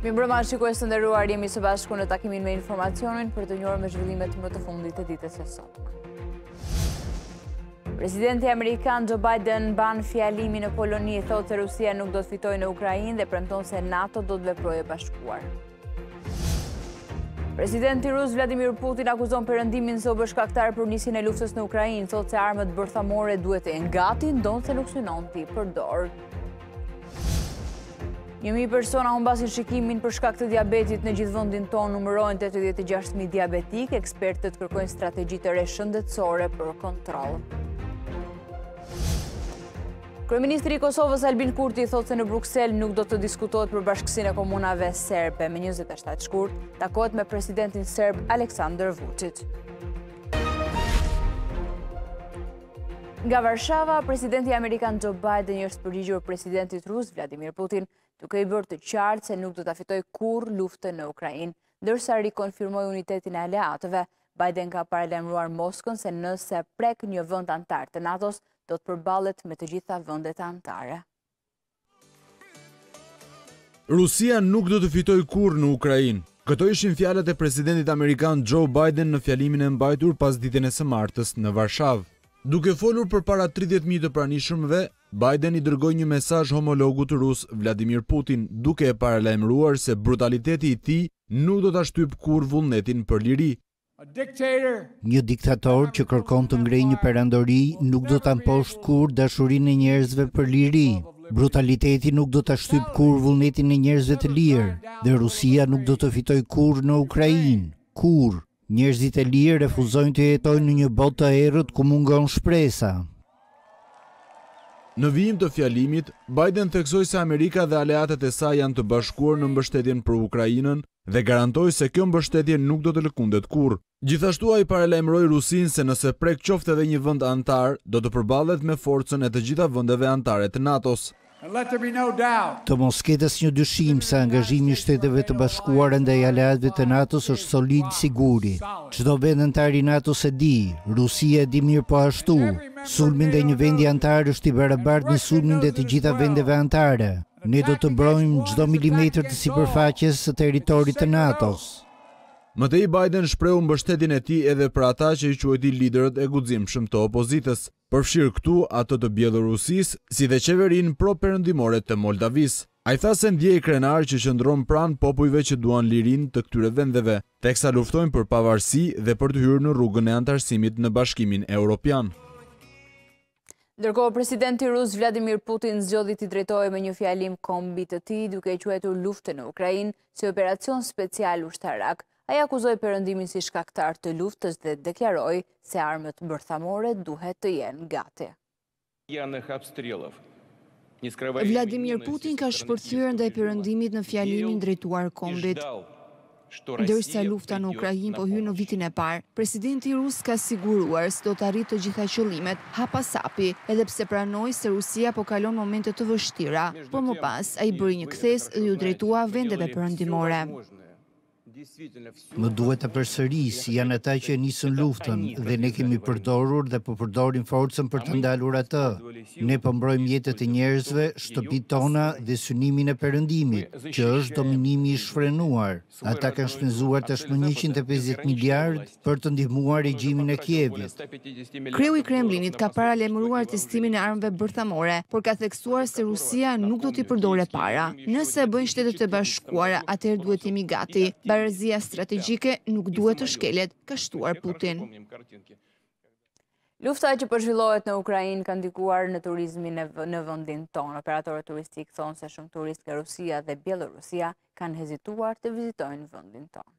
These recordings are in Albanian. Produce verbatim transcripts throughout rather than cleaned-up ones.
Mirëmbrëma, shikues të nderuar, jemi së bashku në takimin me informacionin për të njohur me zhvillimet më të fundit të ditës së sotme. Presidenti amerikan Joe Biden ban fjalimin në Poloni, thotë se Rusia nuk do të fitojë në Ukrainë dhe premton se NATO do të veprojë bashkuar. Presidenti rus Vladimir Putin akuzon Perëndimin se u bë shkaktar për nisjen e luftës në Ukrainë, thotë se armët bërthamore duhet të jenë gati, ndonse nuk synon t'i përdor. Një mijë persona humbasin shikimin për shkak të diabetit në gjithë vendin tonë, numërojnë tetëdhjetë e gjashtë mijë diabetik, ekspertët kërkojnë strategji të re shëndetësore për kontroll. Kryeministri i Kosovës Albin Kurti thotë se në Bruksel nuk do të diskutohet për bashkësinë e komunave serbe. Me njëzet e shtatë shkurt, takohet me presidentin serb Aleksandar Vučić. Nga Varshava, presidenti amerikan Joe Biden i është përgjigjur presidentit rus Vladimir Putin, duke i bërë të qartë se nuk do ta fitojë kurrë luftën në Ukrainë, ndërsa rikonfirmoi unitetin e aleatëve. Biden ka paralajmëruar Moskën se nëse prek një vend antar të NATO-s, do të përballet me të gjitha vendet anëtare. Rusia nuk do të fitojë kurrë në Ukrainë. Këto ishin fjalët e presidentit amerikan Joe Biden në fjalimin e mbajtur pas ditën e së martës në Varshavë. Duke folur përpara tridhjetë mijë të pranishmëve, Biden i dërgoi një mesazh homologut rus Vladimir Putin, duke e paralajmëruar se brutaliteti i tij nuk do ta shtyp kurrë vullnetin për liri. Një diktator që kërkon të ngrejë një perandori nuk do ta mposhtë kurrë dashurinë e njerëzve për liri. Brutaliteti nuk do ta shtyp kurrë vullnetin e njerëzve të lirë, dhe Rusia nuk do të fitojë kurrë në Ukrainë. Kurrë. Njerëzit e lirë refuzojnë të jetojnë në një botë të errët ku mungon shpresa. Në vijim të fjalimit, Biden theksoi se Amerika dhe aleatët e saj janë të bashkuar në mbështetjen për Ukrainën dhe garantoi se kjo mbështetje nuk do të lëkundet kurrë. Gjithashtu ai paralajmëroi Rusinë se nëse prek qoftë edhe një vend antar, do të përballet me forcën e të gjitha vendeve anëtare të NATO-s. Të mos ketë asnjë dyshim se angazhimi i Shteteve të Bashkuara ndaj aleatëve të NATO-s është solid siguri. Çdo vend antar i NATO-s e di, Rusia e di mirë po ashtu. Sulmi ndaj një vendi antar është i barabartë me sulmin ndaj të gjitha vendeve anëtare. Ne do të mbrojmë çdo milimetër të sipërfaqes së territorit të NATO-s. Mëtej Biden shprehu mbështetjen e tij edhe për ata që i quajti liderët e guximshëm të opozitës, përfshirë këtu ato të Bielorusisë, si dhe qeverinë pro-perëndimore të Moldavisë. Ai tha se ndjej krenar që qëndron pranë popujve që duan lirinë të këtyre vendeve, teksa luftojnë për pavarësi dhe për të hyrë në rrugën e antarësimit në Bashkimin Evropian. Ndërkohë, presidenti rus Vladimir Putin zgjodhi t'i drejtojë me një fjalim kombit të tij, duke e quajtur luftën në Ukrainë si operacion special ushtarak. Ai akuzoi Perëndimin si shkaktar të luftës dhe deklaroi se armët bërthamore duhet të jenë gati. Vladimir Putin ka shpërthyer ndaj Perëndimit në fjalimin drejtuar kombit. Ndërsa lufta në Ukrainë po hyn në vitin e parë, presidenti rus ka siguruar se do të arrijë të gjitha qëllimet hapasapi, edhe pse pranoi se Rusia po kalon momente të vështira, por më pas ai bëri një kthes dhe u drejtua vendeve perëndimore. Më duhet të përsëris, janë ata që nisën luftën dhe ne kemi përdorur dhe po përdorim forcën për të ndalur atë. Ne po mbrojmë jetët e njerëzve, shtëpitë tona dhe synimin e Perëndimit, që është dominimi i shfrenuar. Ata kanë shpenzuar tashmë njëqind e pesëdhjetë miliardë për të ndihmuar regjimin e Kievit. Kreu i Kremlinit ka paralajmëruar testimin e armëve bërthamore, por ka theksuar se Rusia nuk do t'i përdorë para. Nëse e bëjnë Shtetet e Bashkuara, atëherë duhet jemi gati. Barazia strategjike nuk duhet të shkelet, ka shtuar Putin. Lufta që po zhvillohet në Ukrainë ka ndikuar në turizmin në vendin tonë. Operatorët turistik thonë se shumë turistë nga Rusia dhe Bielorusia kanë hezituar të vizitojnë vendin tonë.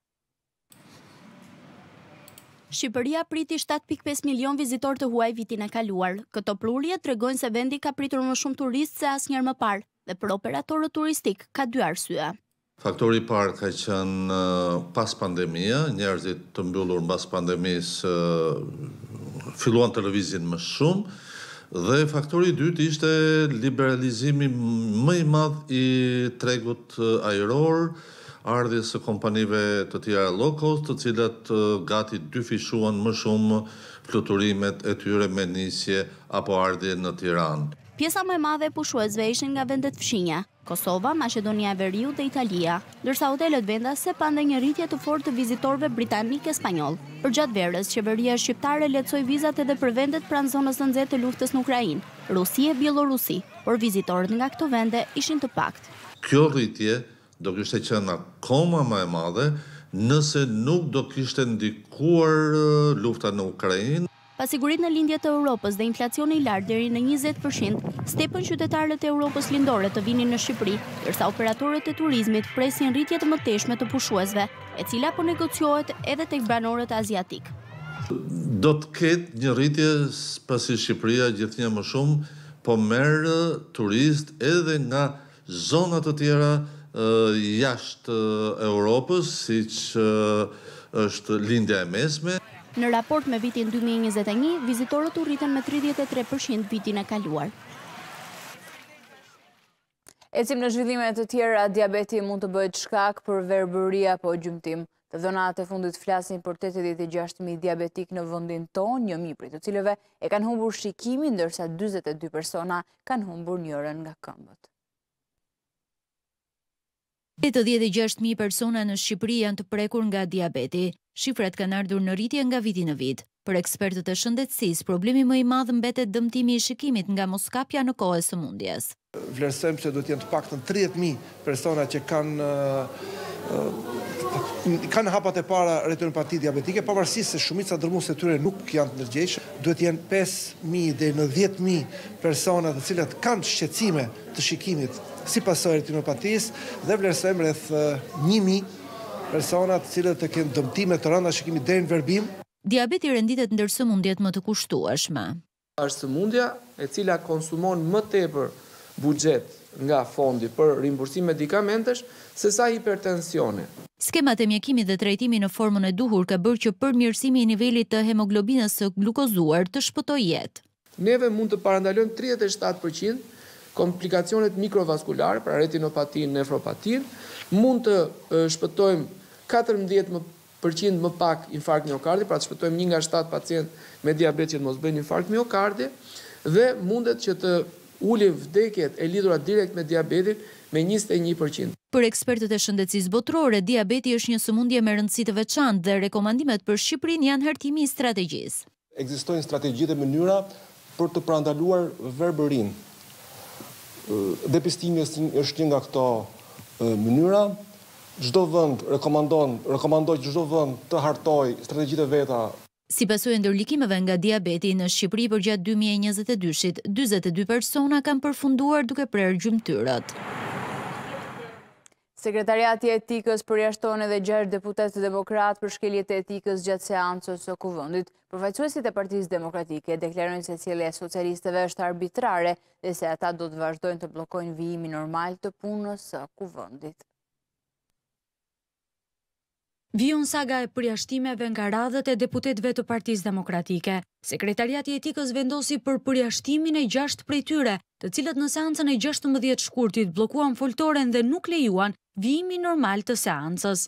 Shqipëria priti shtatë pikë pesë milion vizitorë të huaj vitin e kaluar. Këto prurje tregojnë se vendi ka pritur më shumë turistë se asnjëherë më parë, dhe për operatorët turistik ka dy arsye. Faktori i parë ka qenë pas pandemia, njerëzit të mbyllur mbas pandemisë filluan të lëvizin më shumë, dhe faktori i dytë ishte liberalizimi më i madh i tregut ajror, ardhjes së kompanive të tjera low cost, të cilat gati dyfishuan më shumë fluturimet e tyre me nisje apo ardhje në Tiranë. Pjesa më e madhe e pushuesve ishin nga vendet fshinja. Kosova, Maqedonia e Veriut dhe Italia, ndërsa hotelet vendase pande një rritje të fortë të vizitorëve britanik e spanjoll. Përgjatë verës, qeveria shqiptare lehtësoi vizat edhe për vendet pranë zonës së nxehtë të luftës në Ukrainë, Rusi e Bielorusi, por vizitorët nga këto vende ishin të paktë. Kjo rritje do kishte qenë akoma më e madhe nëse nuk do kishte ndikuar lufta në Ukrainë. Pasigurit në lindje të Europës dhe inflacioni i lartë deri në njëzet përqind, stepën qytetarët e Europës lindore të vinin në Shqipëri, ndërsa operatorët e turizmit presin rritje të mëtejshme të pushuesve, e cila po negociohet edhe tek banorët aziatik. Do të ketë një rritje pasi Shqipëria gjithnjë më shumë po merr turist edhe nga zona të tjera jashtë Europës, siç është lindja e mesme. Në raport me vitin dy mijë e njëzet e një, vizitorët u rritën me tridhjetë e tre përqind vitin e kaluar. Ecim në zhvillime të tjera, diabeti mund të bëhet shkak për verbëri apo gjymtim. Të dhënat e fundit flasin për tetëdhjetë e gjashtë mijë diabetik në vendin tonë, një mijë prej të cilëve e kanë humbur shikimin, ndërsa dyzet e dy persona kanë humbur njërin nga këmbët. tetëdhjetë e gjashtë mijë persona në Shqipëri janë të prekur nga diabeti. Shifrat kanë ardhur në rritje nga viti në vit. Për ekspertët e shëndetësisë, problemi më i madh mbetet dëmtimi i shikimit nga moskapja në kohë e sëmundjes. Vlerësojmë se do të jenë të paktën tridhjetë mijë persona që kanë kanë hapat e para retinopati diabetike, pavarësisht se shumica dërmuese e tyre nuk janë të ndërgjegjshëm. Duhet të jenë pesë mijë deri në dhjetë mijë persona të cilat kanë shqetësime të shikimit si pasojë retinopatisë dhe vlerësojmë rreth një mijë persona të cilët të kenë dëmtime të rënda shikimit deri në verbim. Diabeti renditet ndër sëmundjet më të kushtueshme. Është sëmundja e cila konsumon më tepër buxhet nga fondi për rimbursim medikamentesh sesa hipertensione. Skemat e mjekimit dhe trajtimi në formën e duhur ka bërë që përmirësimi i nivelit të hemoglobinës së glukozuar të shpëtojë jetë. Neve mund të parandalojmë tridhjetë e shtatë përqind komplikacionet mikrovaskulare, pra retinopatin, nefropatin, mund të shpëtojmë katërmbëdhjetë përqind më pak infarkt miokardi, pra të shpëtojmë një nga shtatë pacient me diabet që të mos bëjnë infarkt miokardi, dhe mundet që të ulim vdekjet e lidhura direkt me diabetin me njëzet e një përqind. Për ekspertët e shëndetësisë botërore, diabeti është një sëmundje me rëndësi të veçantë dhe rekomandimet për Shqipërinë janë hartimi i strategjisë. Ekzistojnë strategji dhe mënyra për të parandaluar verbërinë. Depistimi është një nga këto mënyra. Çdo vend rekomandon, rekomandoj që çdo vend të hartoj strategjitë e veta. Si pasojë ndërlikimeve nga diabeti në Shqipëri përgjatë dy mijë e njëzet e dyshit, dyzet e dy persona kanë përfunduar duke prerë gjymtyrët. Sekretariati i Etikës përjashton edhe gjashtë deputet demokrat për shkeljet e etikës gjatë seancës së kuvendit. Përfaqësuesit e Partisë Demokratike deklarojnë se sjellja e socialistëve është arbitrare dhe se ata do të vazhdojnë të bllokojnë vijimin normal të punës së kuvendit. Vijon saga e përjashtimeve nga radhët e deputetëve të Partisë Demokratike. Sekretariati i Etikës vendosi për përjashtimin e gjashtë prej tyre, të cilët në seancën e gjashtëmbëdhjetë shkurtit bllokuan foltoren dhe nuk lejuan vijimin normal të seancës.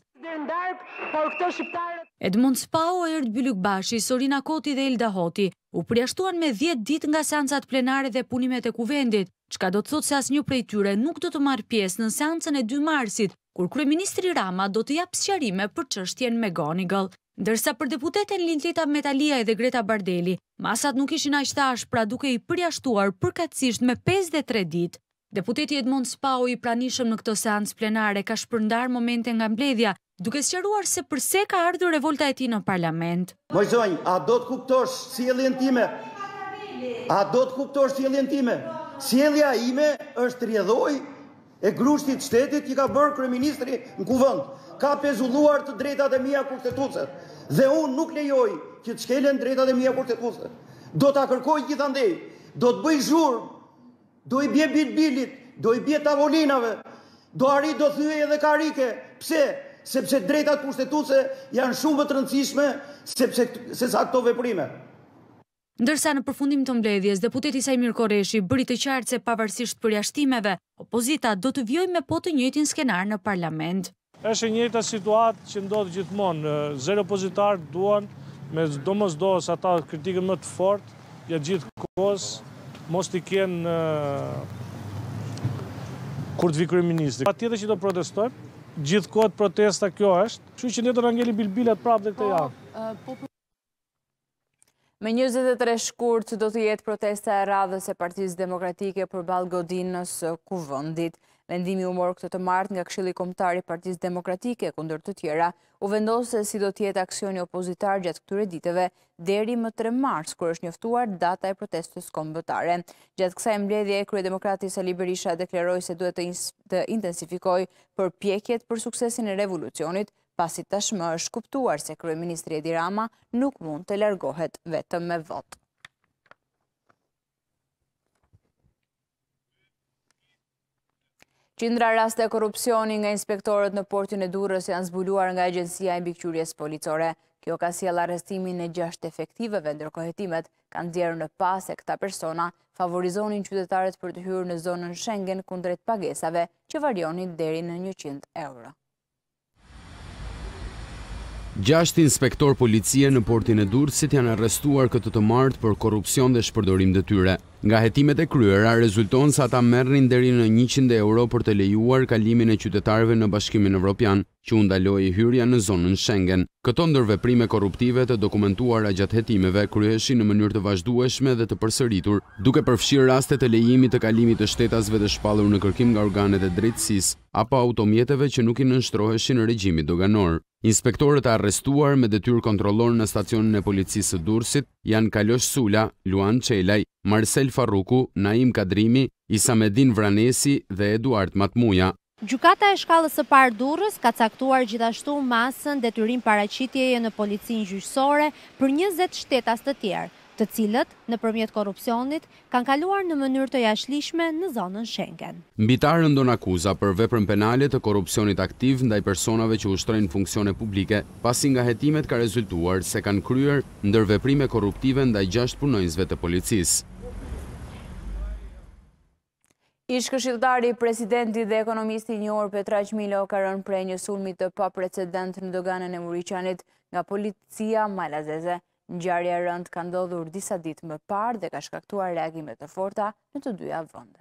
Edmund Spau, Erd Bylykbashi, Sorina Koti dhe Elda Hoti u përjashtuan me dhjetë ditë nga seancat plenare dhe punimet e kuvendit, çka do të thotë se asnjë prej tyre nuk do të marrë pjesë në seancën e dy marsit, kur kryeministri Rama do të japë sqarime për çështjen me Gonigal. Ndërsa për deputeten Lindlita Metaliaj dhe Greta Bardeli, masat nuk ishin aq të ashpra duke i përjashtuar përkatësisht me pesëdhjetë e tre ditë. Deputeti Edmund Spau i pranishëm në këtë seancë plenare ka shpërndar momente nga mbledhja, duke sqaruar se pse ka ardhur revolta e tij në parlament. Moj zonjë, a do të kuptosh sjelljen time? A do të kuptosh sjelljen time? Sjellja ime është rrjedhoj e grushtit shtetit që ka bërë kryeministri në kuvend. Ka pezulluar të drejtat e mia kushtetuese dhe unë nuk lejoj që të shkelen drejtat e mia kushtetuese. Do ta kërkoj gjithandej, do të bëj zhurmë, do i bie bitbilit, do i bie tavolinave, do arrit do thyej edhe karike. Pse? Sepse drejtat kushtetuese janë shumë më të rëndësishme sepse se sa këto veprime. Ndërsa në përfundim të mbledhjes, deputeti Sajmir Korreshi bëri të qartë se pavarësisht përjashtimeve, opozita do të vijojë me po të njëjtin skenar në parlament. Është e njëjta situatë që ndodh gjithmonë. Zero opozitar duan me domosdoshmërisht ata kritikën më të fortë gjatë gjithë kohës, mos t'i kenë kur të vi kryeministri. Patjetër që do protestojmë, gjithkohët protesta kjo është, kështu që ne do na ngeli bilbilat prapë dhe këtë javë. Me njëzet e tre shkurt do të jetë protesta e radhës e Partisë Demokratike përballë godinës së kuvendit. Vendimi u mor këtë të martë nga Këshilli Kombëtar i Partisë Demokratike kundër të tjera, u vendos se si do të jetë aksioni opozitar gjatë këtyre ditëve deri më tre mars, kur është njoftuar data e protestës kombëtare. Gjatë kësaj mbledhje, kryedemokrati Sali Berisha deklaroi se duhet të intensifikojë përpjekjet për suksesin e revolucionit, pasi tashmë është kuptuar se kryeministri Edi Rama nuk mund të largohet vetëm me votë. Qindra raste korrupsioni nga inspektorët në portin e Durrës janë zbuluar nga Agjencia e Mbikëqyrjes Policore. Kjo ka sjellë arrestimin e gjashtë efektiveve, ndërkohë hetimet kanë nxjerrë në pas se këta persona favorizonin qytetarët për të hyrë në zonën Schengen kundrejt pagesave që varionin deri në njëqind euro. Gjashtë inspektor policie në portin e Durrësit janë arrestuar këtë të martë për korrupsion dhe shpërdorim detyre. Nga hetimet e kryera rezulton se ata merrin deri në njëqind euro për të lejuar kalimin e qytetarëve në Bashkimin Evropian, që u ndaloi hyrja në zonën Schengen. Këto ndërveprime korruptive të dokumentuara gjatë hetimeve kryheshin në mënyrë të vazhdueshme dhe të përsëritur, duke përfshirë raste të lejimit të kalimit të shtetasve të shpallur në kërkim nga organet e drejtësisë apo automjeteve që nuk i nënshtroheshin regjimit doganor. Inspektorët e arrestuar me detyrë kontrollor në stacionin e policisë së Durrësit janë Kalosh Sula, Luan Çelaj, Marcel Farruku, Naim Kadrimi, Isamedin Vranesi dhe Eduard Matmuja. Gjykata e shkallës së parë Durrës ka caktuar gjithashtu masën detyrim paraqitjeje në policinë gjyqësore për njëzet shtetas të tjerë, të cilët, nëpërmjet korrupsionit, kanë kaluar në mënyrë të jashtëligjshme në zonën Schengen. Mbitarë ndon akuza për veprën penale të korrupsionit aktiv ndaj personave që ushtrojnë funksione publike, pasi nga hetimet ka rezultuar se kanë kryer ndërveprime korruptive ndaj gjashtë punonjësve të policisë. Ish këshilltari i presidentit dhe ekonomisti i njohur Petraq Milo ka rënë prej një sulmi të paprecedent në doganën e Muriqanit nga policia malazeze. Ngjarja e rëndë ka ndodhur disa ditë më parë dhe ka shkaktuar reagime të forta në të dyja vendet.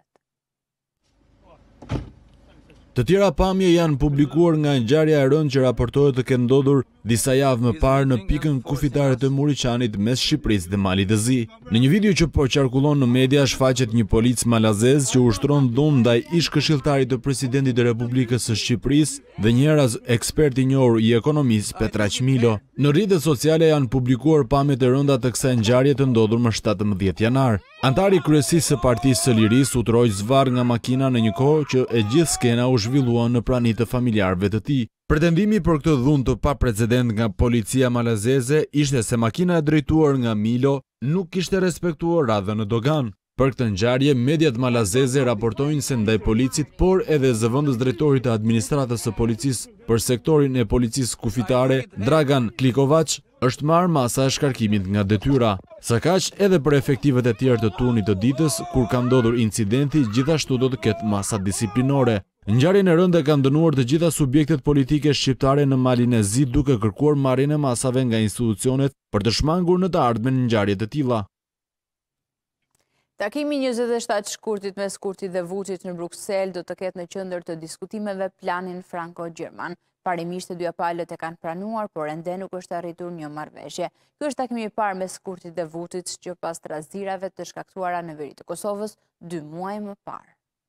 Të tjera pamje janë publikuar nga ngjarja e rëndë që raportohet të ketë ndodhur disa javë më parë në pikën kufitare të Muriqanit mes Shqipërisë dhe Malit të Zi. Në një video që po qarkullon në media shfaqet një polic malazez që ushtron dhunë ndaj ish këshilltarit të presidentit të Republikës së Shqipërisë dhe njëras ekspert i njohur i ekonomisë Petraq Milo. Në rrjetet sociale janë publikuar pamjet e rënda të kësaj ngjarje të ndodhur më shtatëmbëdhjetë janar. Antari i kryesisë së Partisë së Lirisë u troj zvarr nga makina në një kohë që e gjithë skena u zhvillua në pranitë të familjarëve të tij. Pretendimi për këtë dhunë të paprecedent nga policia malazeze ishte se makina e drejtuar nga Milo nuk kishte respektuar radhën në dogan. Për këtë ngjarje, mediat malazeze raportojnë se ndaj policit, por edhe zëvendës drejtorit të administratës së policisë për sektorin e policisë kufitare, Dragan Klikovac, është marrë masa e shkarkimit nga detyra. Së kaq, edhe për efektivet e tjerë të turnit të ditës, kur ka ndodhur incidenti, gjithashtu do të ketë masa disiplinore. Ngjarjen e rëndë kanë dënuar të gjitha subjektet politike shqiptare në Malin e Zi duke kërkuar marrjen e masave nga institucionet për të shmangur në të ardhmen ngjarje të tilla. Takimi njëzet e shtatë shkurtit mes Kurtit dhe Vučić në Bruksel do të ketë në qendër të diskutimeve planin franko-gjerman. Parimisht e dyja palët e kanë pranuar, por ende nuk është arritur një marrëveshje. Ky është takimi i parë mes Kurtit dhe Vučić që pas trazirave të shkaktuara në veri të Kosovës dy muaj më parë.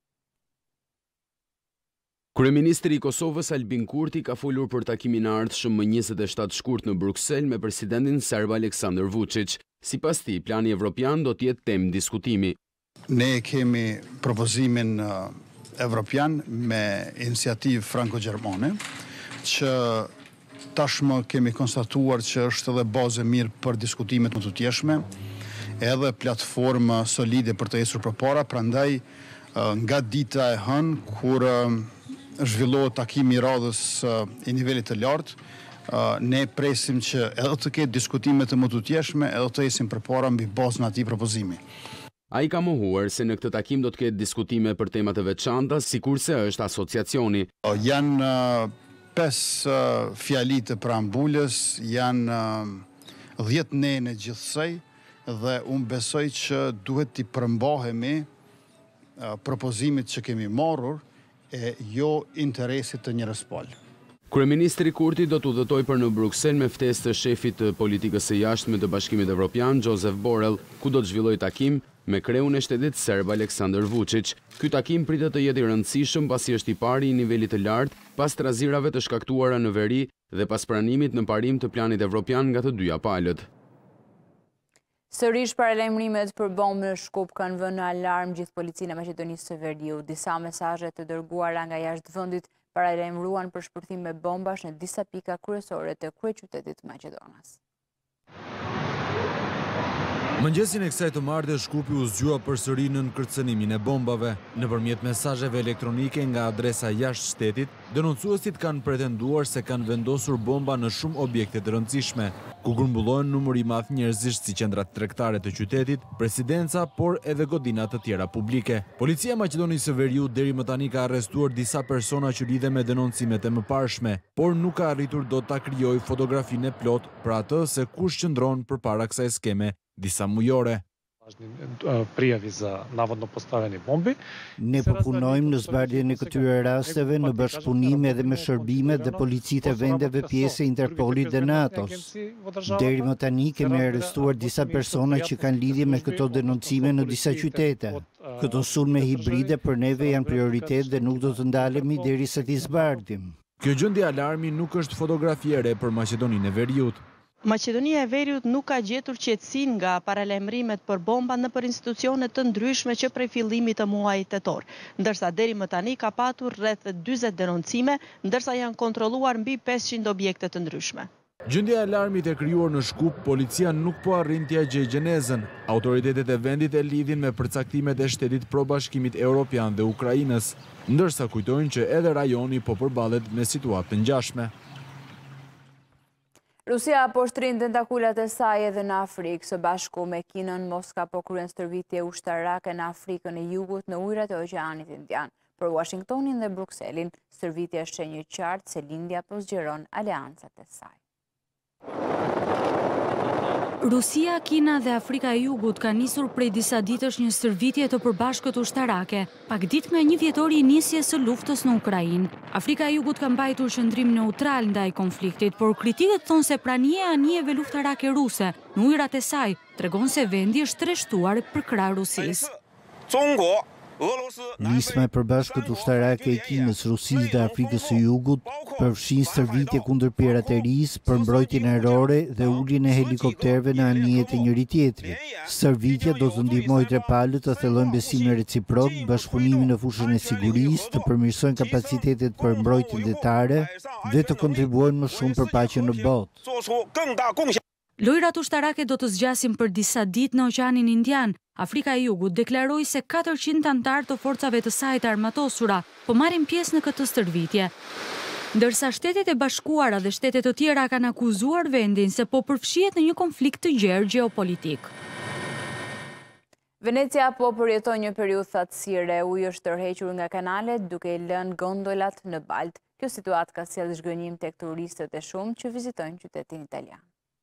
Kryeministri i Kosovës Albin Kurti ka folur për takimin e ardhshëm më njëzet e shtatë shkurt në Bruksel me presidentin serb Aleksandar Vučić. Sipas tij, plani evropian do të jetë temë diskutimi. Ne kemi propozimin evropian me iniciativë franko-gjermane, që tashmë kemi konstatuar që është edhe bazë e mirë për diskutimet më të tjeshme, edhe platformë solide për të ecur përpara, prandaj nga dita e hënë kur zhvillohet takimi i radhës i nivelit të lartë, ne presim që edhe të ketë diskutime të më të tjeshme, edhe të ecim përpara mbi bazën e atij propozimi. Ai ka mohuar se në këtë takim do të ketë diskutime për tema të veçanta, sikurse është asociacioni. Janë pes fjali të preambulës, janë dhjetë ne në gjithsej dhe unë besoj që duhet t'i përmbahemi propozimit që kemi marrur, e jo interesit të një rëspol. Kryeministri Kurti do të udhëtojë për në Bruksel me ftesë të shefit të politikës së jashtme të Bashkimit Evropian, Josep Borrell, ku do të zhvillojë takim me kreun e shtetit serb Aleksandar Vučić. Ky takim pritet të jetë i rëndësishëm pasi është i pari i nivelit të lartë pas trazirave të shkaktuara në veri dhe pas pranimit në parim të planit evropian nga të dyja palët. Sërish paralajmërimet për bombë në Shkup kanë vënë në alarm gjithë policinë e Maqedonisë së Veriut. Disa mesazhe të dërguara nga jashtë vendit paralajmëruan për shpërthim me bombash në disa pika kryesore të kryeqytetit Maqedonas. Mëngjesin e kësaj të martës Shkupi u zgjua përsëri në kërcënimin e bombave. Nëpërmjet mesazheve elektronike nga adresa jashtë shtetit, denoncuesit kanë pretenduar se kanë vendosur bomba në shumë objekte të rëndësishme, ku grumbullohen numër i madh njerëzish si qendrat tregtare të qytetit, presidenca, por edhe godina të tjera publike. Policia e Maqedonisë së Veriut deri më tani ka arrestuar disa persona që lidhen me denoncimet e mëparshme, por nuk ka arritur dot ta krijojë fotografinë e plot për atë se kush qëndron përpara kësaj skeme disa mujore. Prijavi za navodno postavljeni bombi. Ne po punojmë në zbardhjen e këtyre rasteve në bashkëpunim edhe me shërbimet dhe policitë e vendeve pjesë e Interpolit dhe NATO-s. Deri më tani kemi arrestuar disa persona që kanë lidhje me këto denoncime në disa qytete. Këto sulme hibride për neve janë prioritet dhe nuk do të ndalemi derisa t'i zbardhim. Kjo gjendje alarmi nuk është fotografi e re për Maqedoninë e Veriut. Maqedonia e Veriut nuk ka gjetur qetësinë nga paralajmërimet për bomba nëpër institucione të ndryshme që prej fillimit të muajit tetor, ndërsa deri më tani ka patur rreth dyzet denoncime, ndërsa janë kontrolluar mbi pesëqind objekte të ndryshme. Gjendja e alarmit e krijuar në Shkup, policia nuk po arrin t'ia gjejë gjenezën. Autoritetet e vendit e lidhin me përcaktimet e shtetit pro Bashkimit Evropian dhe Ukrainës, ndërsa kujtojnë që edhe rajoni po përballet me situatë të ngjashme. Rusia po shtrin tentakulat e saj edhe në Afrikë, së bashku me Kinën, Moska po kryen stërvitje ushtarake në Afrikën e Jugut në ujrat e Oqeanit Indian. Për Washingtonin dhe Brukselin, stërvitja është shenjë qartë se lindja po zgjeron aleancat e saj. Rusia, Kina dhe Afrika e Jugut ka nisur prej disa ditësh një stërvitje të përbashkët ushtarake, pak ditë nga një vjetori i nisjes së luftës në Ukrainë. Afrika e Jugut ka mbajtur qëndrim neutral ndaj konfliktit, por kritikët thonë se prania e anijeve luftarake ruse në ujrat e saj tregon se vendi është treshtuar për krah Rusisë. Nisma e përbashkët ushtarake e Kinës, Rusisë dhe Afrikës së Jugut përfshin stërvitje kundër piraterisë, për mbrojtjen ajrore dhe uljen e helikopterëve në anijet e njëri tjetrit. Stërvitja do të ndihmojë tre palët të thellojnë besimin reciprok, bashkëpunimin në fushën e sigurisë, të përmirësojnë kapacitetet për mbrojtje detare dhe të kontribuojnë më shumë për paqen në botë. Lojrat ushtarake do të zgjasin për disa ditë në Oqeanin Indian. Afrika e Jugut deklaroi se katërqind antar të forcave të saj të armatosura po marrin pjesë në këtë stërvitje. Ndërsa Shtetet e Bashkuara dhe shtete të tjera kanë akuzuar vendin se po përfshihet në një konflikt të gjerë gjeopolitik. Venecia po përjeton një periudhë thatësire, uji është tërhequr nga kanalet duke i lënë gondolat në baltë. Kjo situatë ka sjellë zhgënjim tek turistët e shumtë që vizitojnë qytetin italian.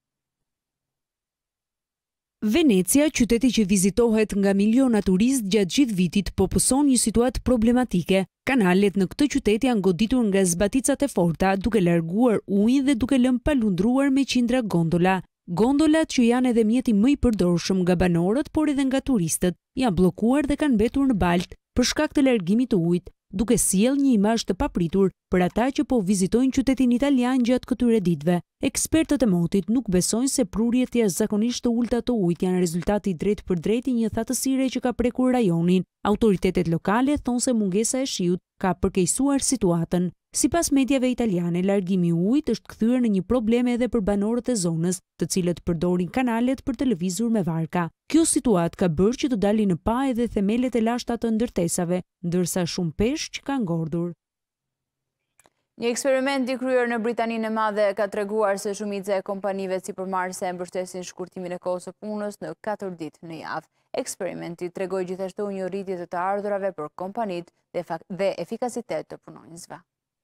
Venecia, qyteti që vizitohet nga miliona turistë gjatë gjithë vitit, po pëson një situatë problematike. Kanalet në këtë qytet janë goditur nga zbaticat e forta, duke larguar ujë dhe duke lënë palundruar me qindra gondola. Gondolat, që janë edhe mjeti më i përdorshëm nga banorët, por edhe nga turistët, janë bllokuar dhe kanë mbetur në baltë për shkak të largimit të ujit, duke sjellë një imazh të papritur për ata që po vizitojnë qytetin italian gjatë këtyre ditëve. Ekspertët e motit nuk besojnë se prurjet jashtëzakonisht të ulta të ujit janë rezultati drejt për drejt i një thatësire që ka prekur rajonin. Autoritetet lokale thonë se mungesa e shiut ka përkeqësuar situatën. Sipas mediave italiane, largimi i ujit është kthyer në një problem edhe për banorët e zonës, të cilët përdorin kanalet për të lëvizur me varka. Kjo situatë ka bërë që të dalin në pa edhe themelet e lashta të ndërtesave, ndërsa shumë peshq kanë ngordhur. Një eksperiment i kryer në Britaninë e Madhe ka treguar se shumica e kompanive sipërmarrëse e mbështesin shkurtimin e kohës së punës në katër ditë në javë. Eksperimenti tregoi gjithashtu një rritje të të ardhurave për kompanitë dhe efikasitet të punonjësve.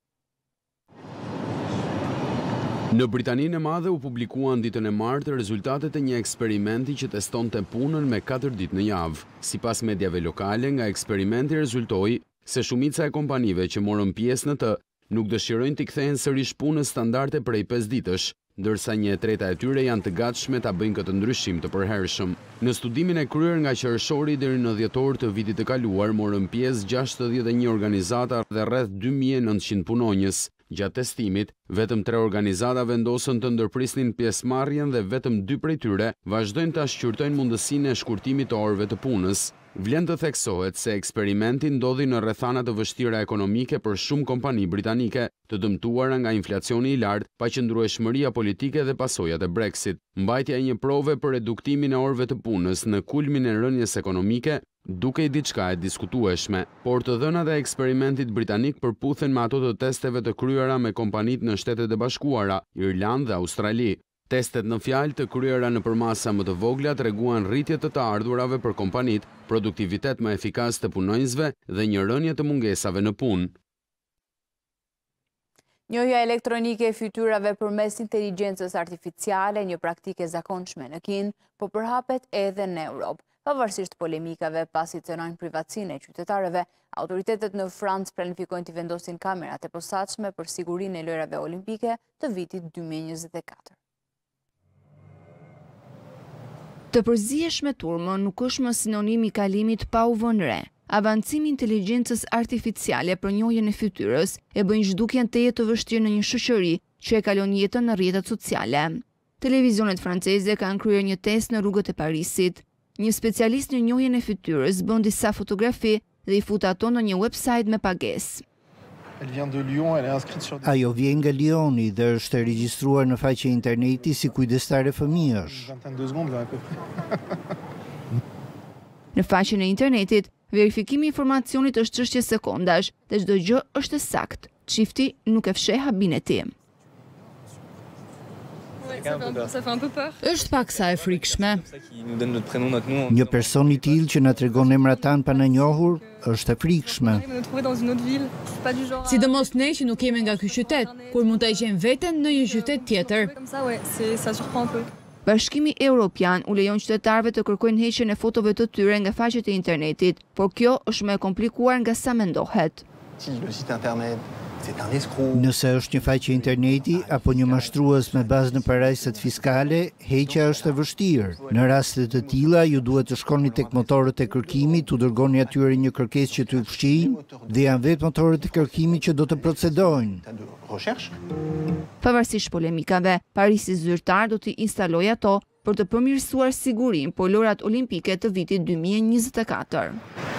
Në Britaninë e Madhe u publikuan ditën e martë rezultatet e një eksperimenti që testonte punën me katër ditë në javë. Sipas mediave lokale, nga eksperimenti rezultoi se shumica e kompanive që morën pjesë në të nuk dëshirojnë t'i kthehen sërish punës standarde prej pesë ditësh, ndërsa një e treta e tyre janë të gatshme ta bëjnë këtë ndryshim të përhershëm. Në studimin e kryer nga qershori deri në dhjetor të vitit të kaluar, morën pjesë gjashtëdhjetë e një organizata dhe rreth dy mijë e nëntëqind punonjës. Gjatë testimit, vetëm tre organizata vendosën të ndërprisnin pjesëmarrjen dhe vetëm dy prej tyre vazhdojnë ta shqyrtojnë mundësinë e shkurtimit të orëve të punës. Vlen të theksohet se eksperimenti ndodhi në rrethana të vështira ekonomike për shumë kompani britanike, të dëmtuara nga inflacioni i lartë, paqëndrueshmëria politike dhe pasojat e Brexit. Mbajtja e një prove për reduktimin e orëve të punës në kulmin e rënjes ekonomike dukej diçka e diskutueshme, por të dhënat e eksperimentit britanik përputhen me ato të testeve të kryera me kompanitë në Shtetet e Bashkuara, Irlandë dhe Australi. Testet në fjalë të kryera në përmasa më të vogla treguan rritje të të ardhurave për kompanitë, produktivitet më efikas të punonjësve dhe një rënje të mungesave në punë. Njohja elektronike e fytyrave përmes inteligjencës artificiale, një praktike zakonshme në Kinë, po përhapet edhe në Europë. Pavarësisht polemikave pasi cënojnë privatësinë e qytetarëve, autoritetet në Francë planifikojnë të vendosin kamerat e posaçme për sigurinë e lojrave olimpike të vitit dy mijë e njëzet e katër. Të përzihesh me turmën nuk është më sinonim i kalimit pa u vënë re. Avancimi i inteligjencës artificiale për njohjen e fytyrës e bën zhdukjen teje të vështirë në një shoqëri që e kalon jetën në rrjetet sociale. Televizionet franceze kanë kryer një test në rrugët e Parisit. Një specialist në njohjen e fytyrës bën disa fotografi dhe i fut ato në një website me pagesë. Ajo vjen nga Lioni dhe është regjistruar në faqe interneti si kujdestare fëmijësh. Në faqen e internetit, verifikimi i informacionit është çështje sekondash dhe çdo gjë është e saktë. Çifti nuk e fsheh habin e tij. Është pak sa e frikshme. Një person i tillë që na tregon emrat tan pa na njohur është e frikshme. Sidomos ne që nuk jemi nga ky qytet, kur mund ta gjejmë veten në një qytet tjetër. Bashkimi Evropian u lejon qytetarëve të kërkojnë heqjen e fotove të tyre nga faqet e internetit, por kjo është më e komplikuar nga sa mendohet. Nëse është një faqe interneti apo një mashtrues me bazë në parajsat fiskale, heqja është e vështirë. Në raste të tilla ju duhet të shkoni tek motorët e kërkimit, t'u dërgoni atyre një kërkesë që t'u fshijnë dhe janë vetë motorët e kërkimit që do të procedojnë. Pavarësisht polemikave, Parisi zyrtar do të instalojë ato për të përmirësuar sigurinë për lojrat olimpike të vitit dy mijë e njëzet e katër.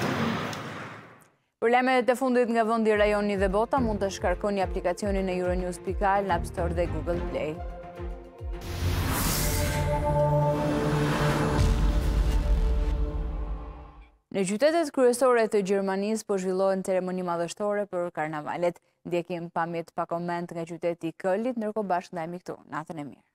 Për lajmet e fundit nga vendi, rajoni dhe bota, mund të shkarkoni aplikacionin e Euronews pikë al në App Store dhe Google Play. Në qytetet kryesore të Gjermanisë po zhvillohen ceremoni madhështore për karnavalet. Ndjekim pamjet pa koment nga qyteti i Kölnit, ndërkohë bashkë ndajemi këtu. Natën e mirë.